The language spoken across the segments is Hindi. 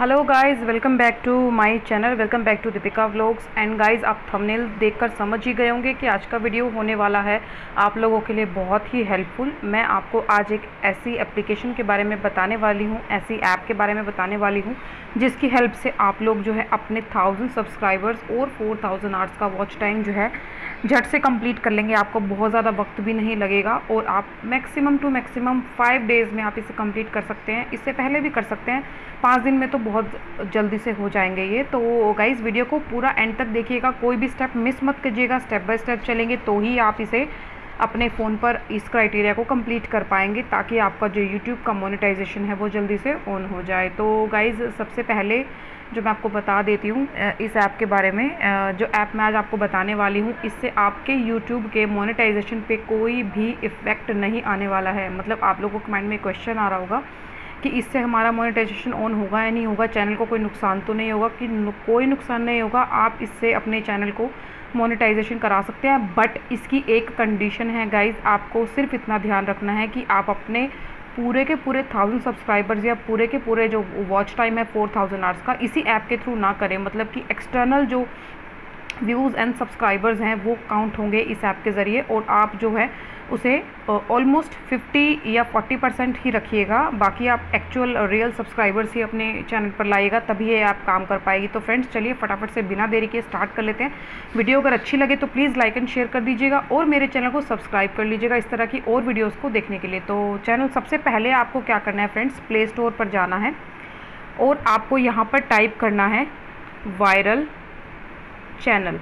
Hello guys, welcome back to my channel. Welcome back to Deepika vlogs. And guys, आप थंबनेल देखकर समझ ही गए होंगे कि आज का वीडियो होने वाला है आप लोगों के लिए बहुत ही हेल्पफुल। मैं आपको आज एक ऐसी एप्लीकेशन के बारे में बताने वाली हूँ, ऐसी ऐप के बारे में बताने वाली हूँ जिसकी हेल्प से आप लोग जो है अपने 1000 सब्सक्राइबर्स और 4000 आवर्स का वॉच टाइम जो है झट से कंप्लीट कर लेंगे। आपको बहुत ज़्यादा वक्त भी नहीं लगेगा और आप मैक्सिमम टू मैक्सिमम 5 डेज़ में आप इसे कंप्लीट कर सकते हैं। इससे पहले भी कर सकते हैं, 5 दिन में तो बहुत जल्दी से हो जाएंगे ये। तो गाइस, वीडियो को पूरा एंड तक देखिएगा, कोई भी स्टेप मिस मत कीजिएगा। स्टेप बाय स्टेप चलेंगे तो ही आप इसे अपने फ़ोन पर इस क्राइटेरिया को कंप्लीट कर पाएंगे, ताकि आपका जो यूट्यूब का मोनेटाइजेशन है वो जल्दी से ऑन हो जाए। तो गाइस, सबसे पहले जो मैं आपको बता देती हूँ इस ऐप के बारे में। जो ऐप मैं आज आपको बताने वाली हूँ, इससे आपके यूट्यूब के मोनेटाइजेशन पे कोई भी इफ़ेक्ट नहीं आने वाला है। मतलब आप लोगों के माइंड में क्वेश्चन आ रहा होगा कि इससे हमारा मोनेटाइजेशन ऑन होगा या नहीं होगा, चैनल को कोई नुकसान तो नहीं होगा। कि कोई नुकसान नहीं होगा, आप इससे अपने चैनल को मोनेटाइजेशन करा सकते हैं। बट इसकी एक कंडीशन है गाइज, आपको सिर्फ इतना ध्यान रखना है कि आप अपने पूरे के पूरे 1000 सब्सक्राइबर्स या पूरे के पूरे जो वॉच टाइम है 4000 आवर्स का, इसी ऐप के थ्रू ना करें। मतलब कि एक्सटर्नल जो व्यूज़ एंड सब्सक्राइबर्स हैं वो काउंट होंगे इस ऐप के ज़रिए, और आप जो है उसे ऑलमोस्ट 50 या 40% ही रखिएगा। बाकी आप एक्चुअल रियल सब्सक्राइबर्स ही अपने चैनल पर लाइएगा, तभी ये ऐप काम कर पाएगी। तो फ्रेंड्स, चलिए फटाफट से बिना देरी के स्टार्ट कर लेते हैं। वीडियो अगर अच्छी लगे तो प्लीज़ लाइक एंड शेयर कर दीजिएगा और मेरे चैनल को सब्सक्राइब कर लीजिएगा इस तरह की और वीडियोज़ को देखने के लिए। तो चैनल सबसे पहले आपको क्या करना है फ्रेंड्स, प्ले स्टोर पर जाना है और आपको यहाँ पर टाइप करना है वायरल चैनल,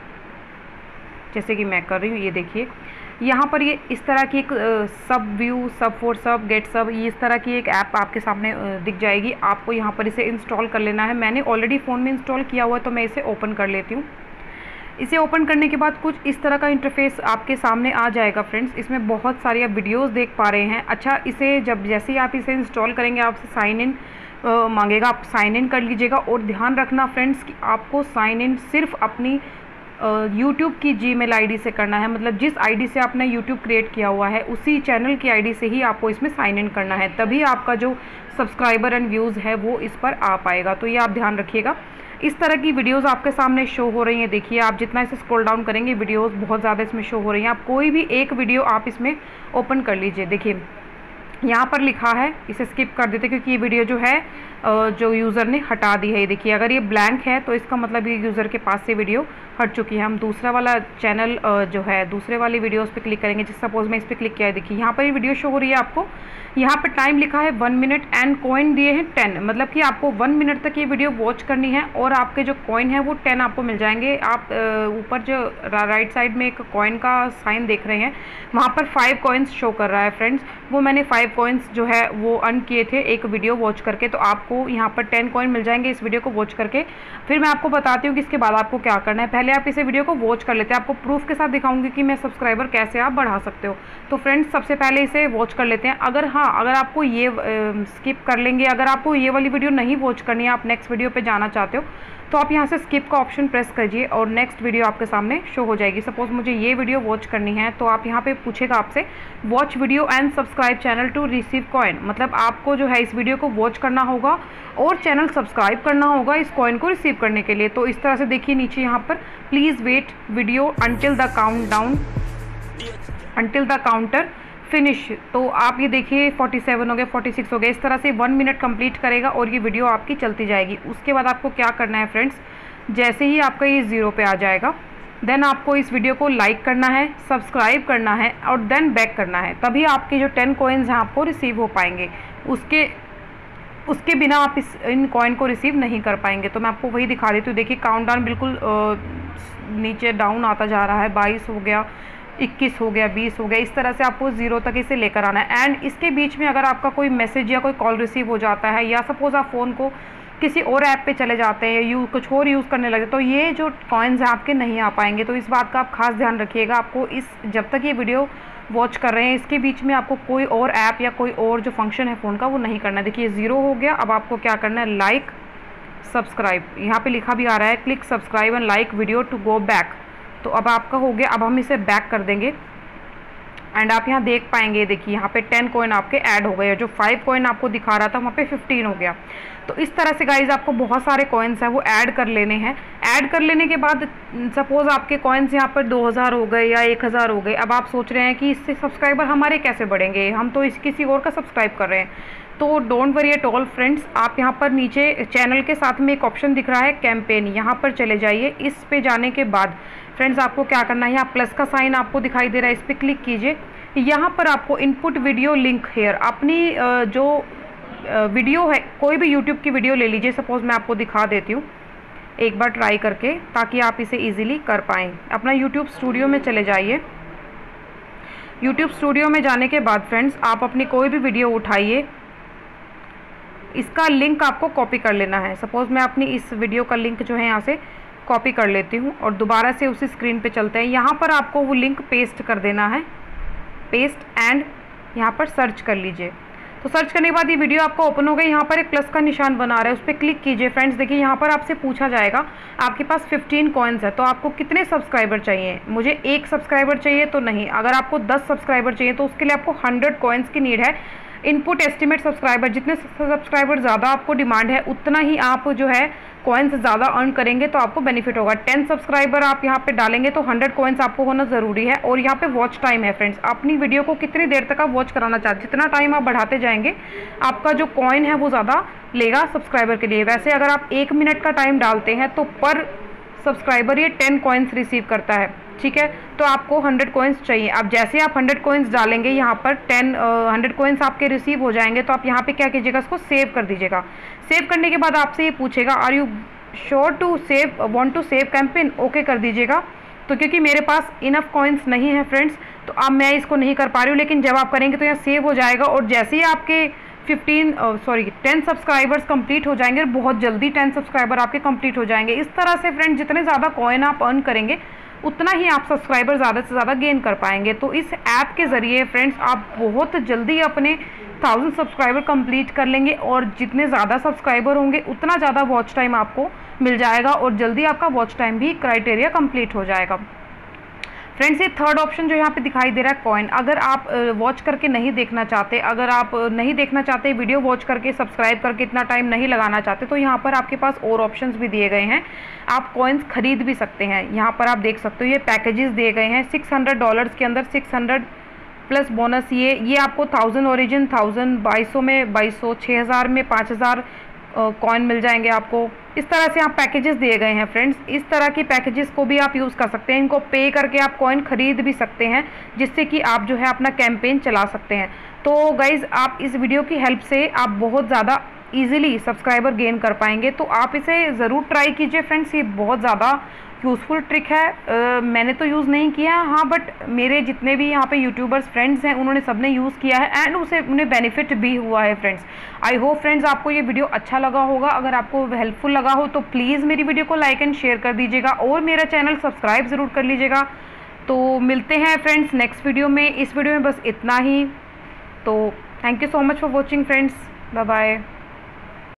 जैसे कि मैं कर रही हूँ। ये देखिए, यहाँ पर ये इस तरह की एक सब व्यू, सब फॉर सब, गेट सब, ये इस तरह की एक ऐप आपके सामने दिख जाएगी। आपको यहाँ पर इसे इंस्टॉल कर लेना है। मैंने ऑलरेडी फ़ोन में इंस्टॉल किया हुआ है, तो मैं इसे ओपन कर लेती हूँ। इसे ओपन करने के बाद कुछ इस तरह का इंटरफेस आपके सामने आ जाएगा फ्रेंड्स। इसमें बहुत सारी आप वीडियोज़ देख पा रहे हैं। अच्छा, इसे जैसे ही आप इसे इंस्टॉल करेंगे, आपसे साइन इन मांगेगा, आप साइन इन कर लीजिएगा। और ध्यान रखना फ्रेंड्स कि आपको साइन इन सिर्फ अपनी यूट्यूब की जीमेल आईडी से करना है। मतलब जिस आईडी से आपने यूट्यूब क्रिएट किया हुआ है, उसी चैनल की आईडी से ही आपको इसमें साइन इन करना है, तभी आपका जो सब्सक्राइबर एंड व्यूज़ है वो इस पर आ पाएगा। तो ये आप ध्यान रखिएगा। इस तरह की वीडियोस आपके सामने शो हो रही हैं। देखिए, आप जितना इसे स्क्रॉल डाउन करेंगे, वीडियोस बहुत ज़्यादा इसमें शो हो रही हैं। आप कोई भी एक वीडियो आप इसमें ओपन कर लीजिए। देखिए, यहाँ पर लिखा है, इसे स्किप कर देते क्योंकि ये वीडियो जो है जो यूज़र ने हटा दी है। ये देखिए, अगर ये ब्लैंक है तो इसका मतलब ये यूज़र के पास से वीडियो हट चुकी है। हम दूसरा वाला चैनल जो है दूसरे वाली वीडियोस पे क्लिक करेंगे। जिस सपोज मैं इस पर क्लिक किया है, देखिए यहाँ पर ये वीडियो शो हो रही है आपको। यहाँ पर टाइम लिखा है 1 मिनट एंड कॉइन दिए हैं 10। मतलब कि आपको 1 मिनट तक ये वीडियो वॉच करनी है और आपके जो कॉइन है वो 10 आपको मिल जाएंगे। आप ऊपर जो राइट साइड में एक कॉइन का साइन देख रहे हैं, वहाँ पर 5 कॉइन्स शो कर रहा है फ्रेंड्स। वो मैंने 5 कॉइन्स जो है वो अर्न किए थे एक वीडियो वॉच करके। तो आपको यहाँ पर 10 कॉइन मिल जाएंगे इस वीडियो को वॉच करके। फिर मैं आपको बताती हूँ कि इसके बाद आपको क्या करना है। पहले आप इसे वीडियो को वॉच कर लेते हैं, आपको प्रूफ के साथ दिखाऊंगी कि मैं सब्सक्राइबर कैसे आप बढ़ा सकते हो। तो फ्रेंड्स, सबसे पहले इसे वॉच कर लेते हैं। अगर आपको ये स्किप कर लेंगे, अगर आपको ये वाली वीडियो नहीं वॉच करनी है, आप नेक्स्ट वीडियो पे जाना चाहते हो, तो आप यहाँ से स्किप का ऑप्शन प्रेस कीजिए और नेक्स्ट वीडियो आपके सामने शो हो जाएगी। सपोज मुझे ये वीडियो वॉच करनी है, तो आप यहाँ पे पूछेगा आपसे watch video and subscribe channel to receive coin. मतलब आपको जो है इस वीडियो को वॉच करना होगा और चैनल सब्सक्राइब करना होगा इस कॉइन को रिसीव करने के लिए। तो इस तरह से देखिए नीचे यहाँ पर please wait video until the counter finish. तो आप ये देखिए 47 हो गए, 46 हो गए। इस तरह से 1 मिनट कंप्लीट करेगा और ये वीडियो आपकी चलती जाएगी। उसके बाद आपको क्या करना है फ्रेंड्स, जैसे ही आपका ये 0 पे आ जाएगा, देन आपको इस वीडियो को लाइक करना है, सब्सक्राइब करना है और देन बैक करना है। तभी आपके जो 10 कॉइन्स हैं आपको रिसीव हो पाएंगे। उसके बिना आप इन कॉइन को रिसीव नहीं कर पाएंगे। तो मैं आपको वही दिखा देती हूँ। देखिए, काउंटडाउन बिल्कुल नीचे डाउन आता जा रहा है। 22 हो गया, 21 हो गया, 20 हो गया। इस तरह से आपको 0 तक इसे लेकर आना है। एंड इसके बीच में अगर आपका कोई मैसेज या कोई कॉल रिसीव हो जाता है, या सपोज आप फ़ोन को किसी और ऐप पे चले जाते हैं, कुछ और यूज़ करने लगे, तो ये जो कॉइन्स हैं आपके नहीं आ पाएंगे। तो इस बात का आप खास ध्यान रखिएगा। आपको जब तक ये वीडियो वॉच कर रहे हैं, इसके बीच में आपको कोई और ऐप या कोई और जो फंक्शन है फ़ोन का वो नहीं करना है। देखिए 0 हो गया। अब आपको क्या करना है, लाइक सब्सक्राइब, यहाँ पे लिखा भी आ रहा है click subscribe and like video to go back. तो अब आपका हो गया। अब हम इसे बैक कर देंगे एंड आप यहाँ देख पाएंगे, देखिए यहाँ पे 10 कॉइन आपके ऐड हो गए, जो 5 कॉइन आपको दिखा रहा था वहाँ पे 15 हो गया। तो इस तरह से गाइज आपको बहुत सारे कॉइन्स हैं वो ऐड कर लेने हैं। ऐड कर लेने के बाद सपोज आपके कॉइन्स यहाँ पर 2000 हो गए या 1000 हो गए। अब आप सोच रहे हैं कि इससे सब्सक्राइबर हमारे कैसे बढ़ेंगे, हम तो इस किसी और का सब्सक्राइब कर रहे हैं। तो don't worry at all friends, आप यहाँ पर नीचे चैनल के साथ में एक ऑप्शन दिख रहा है कैंपेन, यहाँ पर चले जाइए। इस पे जाने के बाद फ्रेंड्स आपको क्या करना है, यहाँ प्लस का साइन आपको दिखाई दे रहा है, इस पर क्लिक कीजिए। यहाँ पर आपको इनपुट वीडियो लिंक हेयर, अपनी जो वीडियो है, कोई भी यूट्यूब की वीडियो ले लीजिए। सपोज मैं आपको दिखा देती हूँ एक बार ट्राई करके, ताकि आप इसे इजीली कर पाएँ। अपना यूट्यूब स्टूडियो में चले जाइए। यूट्यूब स्टूडियो में जाने के बाद फ्रेंड्स आप अपनी कोई भी वीडियो उठाइए, इसका लिंक आपको कॉपी कर लेना है। सपोज मैं अपनी इस वीडियो का लिंक जो है यहाँ से कॉपी कर लेती हूँ और दोबारा से उसी स्क्रीन पे चलते हैं। यहाँ पर आपको वो लिंक पेस्ट कर देना है, पेस्ट एंड यहाँ पर सर्च कर लीजिए। तो सर्च करने के बाद ये वीडियो आपको ओपन हो गई। यहाँ पर एक प्लस का निशान बना रहा है, उस पर क्लिक कीजिए। फ्रेंड्स देखिए यहाँ पर आपसे पूछा जाएगा आपके पास 15 कॉइन्स है तो आपको कितने सब्सक्राइबर चाहिए। मुझे 1 सब्सक्राइबर चाहिए तो नहीं, अगर आपको 10 सब्सक्राइबर चाहिए तो उसके लिए आपको 100 कॉइन्स की नीड है। इनपुट एस्टिमेट सब्सक्राइबर, जितने सब्सक्राइबर ज़्यादा आपको डिमांड है उतना ही आप जो है कॉइन्स ज़्यादा अर्न करेंगे, तो आपको बेनिफिट होगा। 10 सब्सक्राइबर आप यहाँ पे डालेंगे तो 100 कॉइन्स आपको होना ज़रूरी है। और यहाँ पे वॉच टाइम है फ्रेंड्स, अपनी वीडियो को कितनी देर तक आप वॉच कराना चाहते, जितना टाइम आप बढ़ाते जाएंगे आपका जो कॉइन है वो ज़्यादा लेगा सब्सक्राइबर के लिए। वैसे अगर आप 1 मिनट का टाइम डालते हैं तो पर सब्सक्राइबर ये 10 कॉइन्स रिसीव करता है, ठीक है। तो आपको 100 कॉइन्स चाहिए। अब जैसे आप 100 कॉइन्स डालेंगे यहाँ पर 100 कॉइन्स आपके रिसीव हो जाएंगे, तो आप यहाँ पे क्या कीजिएगा, इसको सेव कर दीजिएगा। सेव करने के बाद आपसे ये पूछेगा are you sure to save, want to save campaign, okay कर दीजिएगा। तो क्योंकि मेरे पास इनफ कॉइन्स नहीं है फ्रेंड्स, तो अब मैं इसको नहीं कर पा रही हूँ, लेकिन जब आप करेंगे तो यहाँ सेव हो जाएगा। और जैसे ही आपके 10 सब्सक्राइबर्स कंप्लीट हो जाएंगे, बहुत जल्दी 10 सब्सक्राइबर आपके कंप्लीट हो जाएंगे। इस तरह से फ्रेंड जितने ज़्यादा कॉइन आप अर्न करेंगे उतना ही आप सब्सक्राइबर ज़्यादा से ज़्यादा गेन कर पाएंगे। तो इस ऐप के ज़रिए फ्रेंड्स आप बहुत जल्दी अपने 1000 सब्सक्राइबर कंप्लीट कर लेंगे, और जितने ज़्यादा सब्सक्राइबर होंगे उतना ज़्यादा वॉच टाइम आपको मिल जाएगा, और जल्दी आपका वॉच टाइम भी क्राइटेरिया कंप्लीट हो जाएगा। फ्रेंड्स ये थर्ड ऑप्शन जो यहाँ पे दिखाई दे रहा है कॉइन, अगर आप वॉच करके नहीं देखना चाहते, अगर आप नहीं देखना चाहते वीडियो वॉच करके सब्सक्राइब करके इतना टाइम नहीं लगाना चाहते, तो यहाँ पर आपके पास और ऑप्शंस भी दिए गए हैं। आप कॉइन्स खरीद भी सकते हैं। यहाँ पर आप देख सकते हो ये पैकेजेस दिए गए हैं। $600 के अंदर 600 प्लस बोनस, ये आपको 1000 ओरिजिन, 1000 2200 में 2200, 6000 में 5000 कॉइन मिल जाएंगे आपको। इस तरह से आप पैकेजेस दिए गए हैं फ्रेंड्स। इस तरह की पैकेजेस को भी आप यूज़ कर सकते हैं। इनको पे करके आप कॉइन खरीद भी सकते हैं, जिससे कि आप जो है अपना कैंपेन चला सकते हैं। तो गाइज़ आप इस वीडियो की हेल्प से आप बहुत ज़्यादा इजीली सब्सक्राइबर गेन कर पाएंगे, तो आप इसे ज़रूर ट्राई कीजिए फ्रेंड्स। ये बहुत ज़्यादा यूज़फुल ट्रिक है। मैंने तो यूज़ नहीं किया हाँ, बट मेरे जितने भी यहाँ पे यूट्यूबर्स फ्रेंड्स हैं उन्होंने सबने यूज़ किया है, एंड उन्हें बेनिफिट भी हुआ है फ्रेंड्स। आई होप फ्रेंड्स आपको ये वीडियो अच्छा लगा होगा। अगर आपको हेल्पफुल लगा हो तो प्लीज़ मेरी वीडियो को लाइक एंड शेयर कर दीजिएगा, और मेरा चैनल सब्सक्राइब ज़रूर कर लीजिएगा। तो मिलते हैं फ्रेंड्स नेक्स्ट वीडियो में। इस वीडियो में बस इतना ही। तो thank you so much for watching friends, bye bye.